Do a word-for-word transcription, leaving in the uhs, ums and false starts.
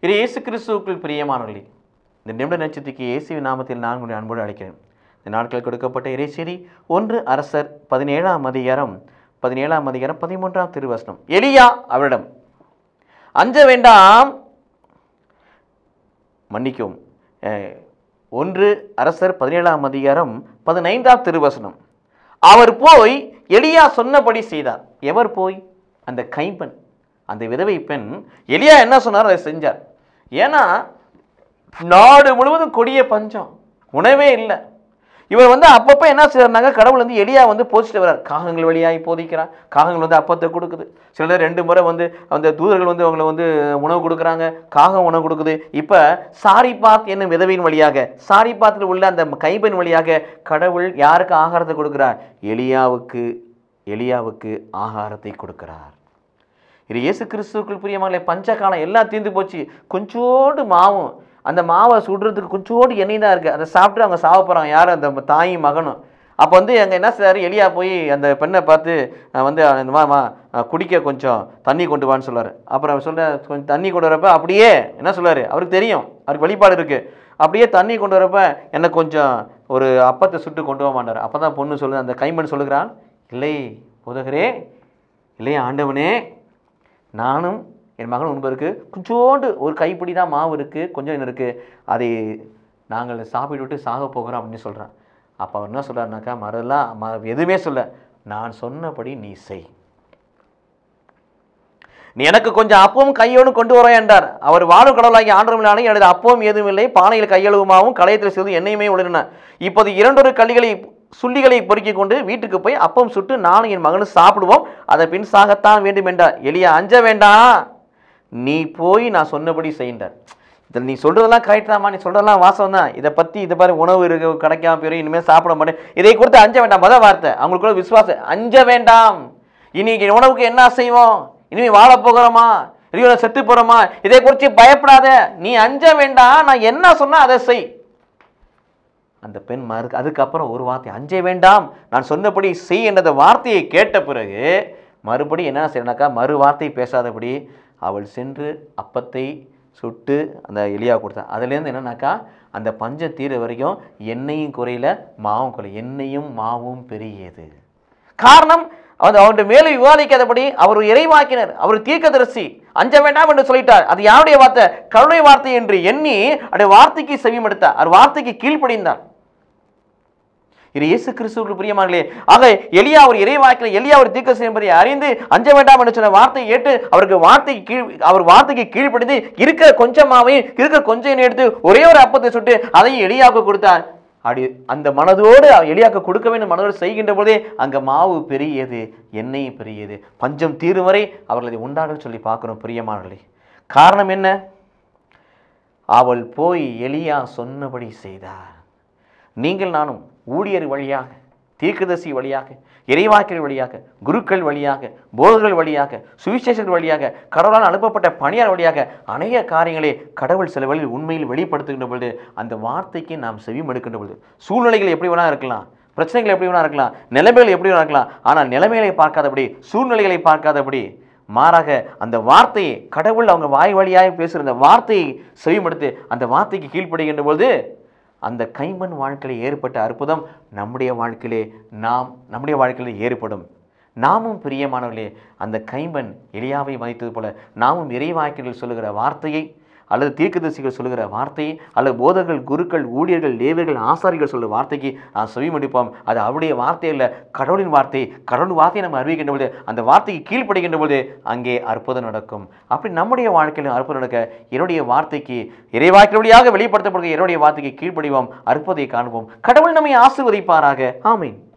இது இயேசு கிறிஸ்துவுக்குள் பிரியமானவர்களே, இந்த நிமிட நட்சத்திரத்துக்கு இயேசுவின் நாமத்தில் நான் உங்களை அன்போடு அழைக்கிறேன். இந்த நாட்களில் கொடுக்கப்பட்ட இறைச்செய்தி ஒன்று அரசர் பதினேழாம் அதிகாரம் பதினேழாம் அதிகாரம் பதிமூன்றாம் திருவசனம். எலியா அவரிடம், அஞ்ச வேண்டாம், மன்னிக்கவும், ஒன்று அரசர் பதினேழாம் அதிகாரம் பதினைந்தாம் திருவசனம். அவர் போய் எலியா சொன்னபடி செய்தார். எவர் போய்? அந்த கைம்பெண், அந்த விதவை பெண். எலியா என்ன சொன்னார் அதை செஞ்சார். ஏன்னா நாடு முழுவதும் கொடிய பஞ்சம், உணவே இல்லை. இவர் வந்து அப்பப்போ என்ன செய்யறாங்க, கடவுள் வந்து எலியா வந்து போதிச்சுட்டு வர்றார். காகங்கள் வழியாகி போதிக்கிறான், காகங்கள் வந்து அப்பத்தை கொடுக்குது. சில ரெண்டு முறை வந்து அந்த தூதர்கள் வந்து அவங்களை வந்து உணவு கொடுக்குறாங்க, காகம் உணவு கொடுக்குது. இப்போ சாரிபாத் என்னும் விதவையின் வழியாக, சாரிபாத்தில் உள்ள அந்த கைம்பெண் வழியாக கடவுள் யாருக்கு ஆகாரத்தை கொடுக்கிறார்? எலியாவுக்கு எலியாவுக்கு ஆகாரத்தை கொடுக்கிறார். இது இயேசு கிறிஸ்துவுக்குள் பிரியமானவர்களே, பஞ்சகாலம் எல்லாம் தீர்ந்து போச்சு. கொஞ்சோண்டு மாவும், அந்த மாவை சுடுறதுக்கு கொஞ்சோண்டு எண்ணெய் தான் இருக்குது. அதை சாப்பிட்டு அவங்க சாவ போகிறாங்க, யாரும் அந்த தாயும் மகனும். அப்போ வந்து அங்கே என்ன செய்றாரு, எலியா போய் அந்த பெண்ணை பார்த்து வந்து இந்த மாமா குடிக்க கொஞ்சம் தண்ணி கொண்டு வான்னு சொல்லுவார். அப்புறம் அவர் சொல்ல கொஞ்சம் தண்ணி கொண்டு வரப்ப அப்படியே என்ன சொல்லுவார், அவருக்கு தெரியும், அவருக்கு வெளிப்பாடு இருக்குது. அப்படியே தண்ணி கொண்டு வரப்ப என்ன கொஞ்சம் ஒரு அப்பத்தை சுட்டு கொண்டு வர மாட்டார். அப்போ தான் பொண்ணு சொல்லுது, அந்த கைமண் சொல்லுகிறான், இல்லை போதகரே, இல்லை ஆண்டவனே, நானும் என் மகன் உண்பதற்கு கொஞ்சோண்டு ஒரு கைப்பிடி தான் மாவு இருக்குது, கொஞ்சம் என்ன இருக்குது, அதை நாங்கள் சாப்பிட்டு விட்டு சாக போகிறோம் அப்படின்னு சொல்கிறான். அப்போ அவர் என்ன சொல்கிறாருனாக்கா, மறலாம் ம எதுவுமே சொல்ல, நான் சொன்னபடி நீ செய், நீ எனக்கு கொஞ்சம் அப்பவும் கையோடு கொண்டு வர என்றார். அவர் வாழும் கடவுளாகி ஆண்டவர்களாலே எனது அப்பவும் ஏதும் இல்லை, பானையில் கையளவுமாவும் களையத்தில் செய்து எண்ணெயுமே உடனே இப்போது இரண்டொரு கள்ளிகளை சுள்ளிகளை பொறுக்கி கொண்டு வீட்டுக்கு போய் அப்பம் சுட்டு நானும் என் மகனும் சாப்பிடுவோம், அதை பின் சாகத்தான் வேண்டும் என்றார். எலியா, அஞ்ச வேண்டாம், நீ போய் நான் சொன்னபடி செய்கின்றார். இதில் நீ சொல்கிறதெல்லாம் கரெக்ட் தான்மா, நீ சொல்கிறதெல்லாம் வாசம் தான், இதை பற்றி இதை பாரு உணவு இருக்கு கிடைக்காம போயிடும், இனிமேல் சாப்பிட மாட்டேன், இதை கொடுத்து அஞ்ச வேண்டாம். மொதல் வார்த்தை அவங்களுக்குள்ள விசுவாசம், அஞ்ச வேண்டாம். இன்னைக்கு உணவுக்கு என்ன செய்வோம், இனிமேல் வாழ போகிறோமா, இனிமே செத்து போகிறோமா, இதை குறித்து பயப்படாத, நீ அஞ்ச வேண்டாம், நான் என்ன சொன்னால் அதை செய். அந்த பெண் மறு அதுக்கப்புறம் ஒரு வார்த்தை, அஞ்ச வேண்டாம், நான் சொன்னபடி செய் என்ற வார்த்தையை கேட்ட பிறகு மறுபடி என்ன செய்யணாக்கா, மறு வார்த்தை பேசாதபடி அவள் சென்று அப்பத்தை சுட்டு அந்த எலியா கொடுத்தா. அதுலேருந்து என்னன்னாக்கா, அந்த பஞ்சம் தீர வரைக்கும் எண்ணெயும் குறையில மாவும் குறை, எண்ணெயும் மாவும் பெரியது. காரணம், அவர் அவருடைய மேலே விவாதிக்காதபடி அவர் இறைவாக்கினர், அவர் தீர்க்கதரிசி, அஞ்ச வேண்டாம் என்று சொல்லிட்டார். அது யாருடைய வார்த்தை? கடவுளுடைய வார்த்தை என்று எண்ணி அவருடைய வார்த்தைக்கு செவிமடுத்தார், அவர் வார்த்தைக்கு கீழ்ப்படிந்தார். இது இயேசு கிறிஸ்துவுக்கு பிரியமானவர்களே, ஆக எலியா ஒரு இறைவாக்கினர், எலியா ஒரு தீர்க்கதரிசி என்பதை அறிந்து அஞ்ச வேண்டாம் என்று சொன்ன வார்த்தையை ஏற்று அவருக்கு வார்த்தைக்கு கீழ் அவர் வார்த்தைக்கு கீழ்ப்படிந்து இருக்கிற கொஞ்சமாவையும் இருக்கிற கொஞ்சம் எடுத்து ஒரே ஒரு அப்பத்தை சுட்டு அதையும் எலியாவுக்கு கொடுத்தார். அப்படி அந்த மனதோடு எலியாவுக்கு கொடுக்க வேண்டும் மனதோடு செய்கின்ற போதே அங்கே மாவு பெரியது, எண்ணெய் பெரியது. பஞ்சம் தீரும் வரை அவர்கள் அதை உண்டாக சொல்லி பார்க்கணும் பிரியமானவர்களே. காரணம் என்ன? அவள் போய் எலியா சொன்னபடி செய்தார். நீங்கள் நானும் ஊழியர் வழியாக, தீர்க்கதரிசி வழியாக, இறைவாக்கினர் வழியாக, குருக்கள் வழியாக, போதகர்கள் வழியாக, சுவிசேஷர்கள் வழியாக, கடவுளால் அனுப்பப்பட்ட பணியார் வழியாக அநேக காரியங்களை கடவுள் சில வழியில் உண்மையில் வெளிப்படுத்துகின்ற பொழுது அந்த வார்த்தைக்கு நாம் செவியும் எடுக்கின்ற பொழுது சூழ்நிலைகள் எப்படி வேணா இருக்கலாம், பிரச்சனைகள் எப்படி வேணா இருக்கலாம், நிலைமைகள் எப்படி வேணா இருக்கலாம், ஆனால் நிலைமைகளை பார்க்காதபடி, சூழ்நிலைகளை பார்க்காதபடி, மாறாக அந்த வார்த்தையை கடவுள் அவங்க வாய் வழியாக பேசுகிற அந்த வார்த்தையை செவிமடுத்து அந்த வார்த்தைக்கு கீழ்ப்படுகின்ற பொழுது அந்த கைம்பெண் வாழ்க்கையில் ஏற்பட்ட அற்புதம் நம்முடைய வாழ்க்கையிலே நாம் நம்முடைய வாழ்க்கையில் ஏற்படும். நாமும் பிரியமானவர்களே, அந்த கைம்பெண் எலியாவை மதித்தது போல நாமும் இறைவாக்கினர் சொல்லுகிற வார்த்தையை அல்லது தீர்க்கதரிசிகள் சொல்லுகிற வார்த்தையை அல்லது போதகர்கள், குருக்கள், ஊழியர்கள், லேவியர்கள், ஆசாரிகள் சொல்லுற வார்த்தைக்கு நாம் செவிமடுப்போம். அது அவருடைய வார்த்தை இல்லை, கடவுளின் வார்த்தை. கடவுள் வார்த்தையை நம்ம அறிவிக்கின்ற பொழுது அந்த வார்த்தைக்கு கீழ்ப்படுகின்ற பொழுது அங்கே அற்புதம் நடக்கும். அப்படி நம்முடைய வாழ்க்கையில் அற்புதம் நடக்க என்னுடைய வார்த்தைக்கு இறைவாக்கினருடையாக வெளிப்படுத்தப்படுகிற என்னுடைய வார்த்தைக்கு கீழ்ப்படிவோம், அற்புதத்தை காண்போம். கடவுள் நம்மை ஆசீர்வதிப்பாராக. ஆமென்.